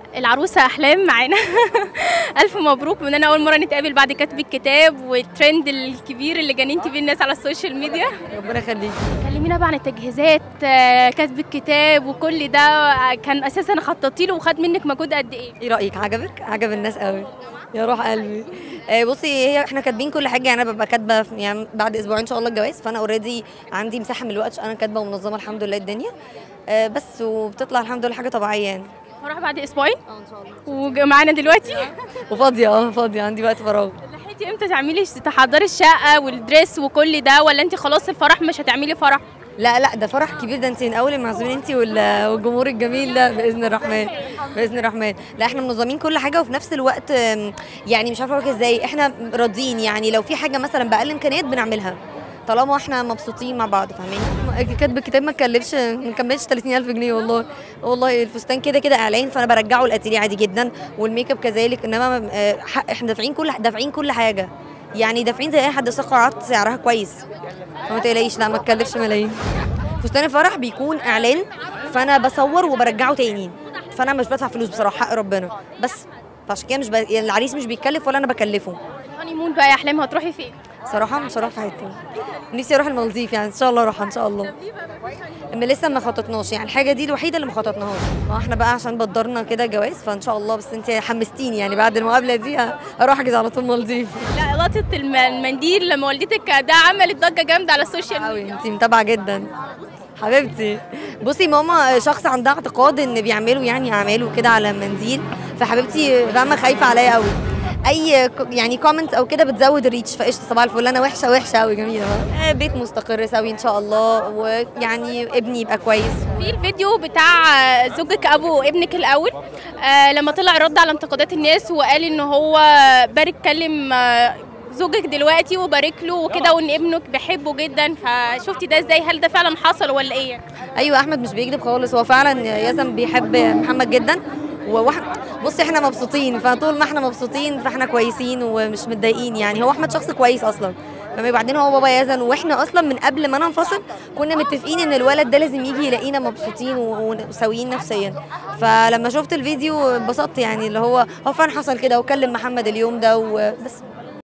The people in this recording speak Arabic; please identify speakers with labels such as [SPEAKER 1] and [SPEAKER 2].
[SPEAKER 1] العروسة أحلام معانا. ألف مبروك، مننا أول مرة نتقابل بعد كتب الكتاب والترند الكبير اللي جننتي بيه الناس على السوشيال ميديا.
[SPEAKER 2] ربنا يخليكي.
[SPEAKER 1] كلمينا بقى عن التجهيزات، كتب الكتاب وكل ده كان أساسا خططتي له وخد منك مجهود قد إيه؟
[SPEAKER 2] ايه رايك؟ عجبك؟ عجب الناس قوي يا روح قلبي. بصي، هي احنا كاتبين كل حاجه، يعني انا ببقى كاتبه يعني بعد اسبوعين ان شاء الله الجواز، فانا اوريدي عندي مساحه من الوقت، انا كاتبه ومنظمه الحمد لله الدنيا. بس وبتطلع الحمد لله حاجه طبيعيه يعني.
[SPEAKER 1] هروح بعد أسبوعين
[SPEAKER 2] ان شاء الله.
[SPEAKER 1] ومعانا دلوقتي.
[SPEAKER 2] وفاضيه فاضيه، عندي وقت فراغ.
[SPEAKER 1] لحقتي امتى تعملي تحضري الشقة والدريس وكل ده، ولا انت خلاص الفرح مش هتعملي فرح؟
[SPEAKER 2] لا ده فرح كبير، ده انت من اول المعزومين انت والجمهور الجميل ده باذن الرحمن. باذن الرحمن. لا احنا منظمين كل حاجه، وفي نفس الوقت يعني مش عارفه اقول ازاي، احنا راضيين يعني لو في حاجه مثلا باقل امكانيات بنعملها طالما احنا مبسوطين مع بعض، فاهمين؟ كاتب الكتاب ما كملش 30000 جنيه والله. والله الفستان كده كده اعلان، فانا برجعه الاتيليه عادي جدا، والميك اب كذلك، انما احنا دافعين كل حاجه، يعني دافعين زي اي حد، قاعات سعرها كويس، فما تقلقيش. لا ما تكلفش ملايين. فستان الفرح بيكون اعلان، فانا بصور وبرجعه تاني، فانا مش بدفع فلوس بصراحه، حق ربنا بس. فعشان كده يعني العريس مش بيتكلف ولا انا بكلفه.
[SPEAKER 1] هاني مون بقى يا احلام، هتروحي فين؟
[SPEAKER 2] صراحه مش هروح في حته، نفسي اروح المالديف، يعني ان شاء الله اروحها ان شاء الله. اما لسه ما خططناش، يعني الحاجه دي الوحيده اللي ما خططناهاش. ما احنا بقى عشان بدرنا كده جواز، فان شاء الله. بس انت حمستيني، يعني بعد المقابله دي اروح احجز على طول مالديف.
[SPEAKER 1] لا لقطه المنديل لما والدتك ده عملت ضجه جامده على السوشيال ميديا.
[SPEAKER 2] انت متابعه جدا حبيبتي. بصي ماما شخص عندها اعتقاد ان بيعملوا يعني اعمال وكده على منديل، فحبيبتي فاهمه خايفه عليا قوي، اي يعني كومنت او كده بتزود الريتش، فقشطه صباح الفل. انا وحشه قوي جميله. بيت مستقر سوي ان شاء الله، ويعني ابني يبقى كويس.
[SPEAKER 1] في الفيديو بتاع زوجك ابو ابنك الاول، لما طلع رد على انتقادات الناس وقال ان هو بارك كلم زوجك دلوقتي وبارك له وكده، وان ابنك بيحبه جدا، فشفتي ده ازاي؟ هل ده فعلا حصل ولا ايه؟
[SPEAKER 2] ايوه احمد مش بيكذب خالص، هو فعلا يزن بيحب محمد جدا. بصي احنا مبسوطين، فطول ما احنا مبسوطين فاحنا كويسين ومش متضايقين، يعني هو احمد شخص كويس اصلا. بعدين هو بابا يزن، واحنا اصلا من قبل ما ننفصل كنا متفقين ان الولد ده لازم يجي يلاقينا مبسوطين وسويين نفسيا. فلما شفت الفيديو اتبسطت، يعني اللي هو فعلا حصل كده، وكلم محمد اليوم ده وبس.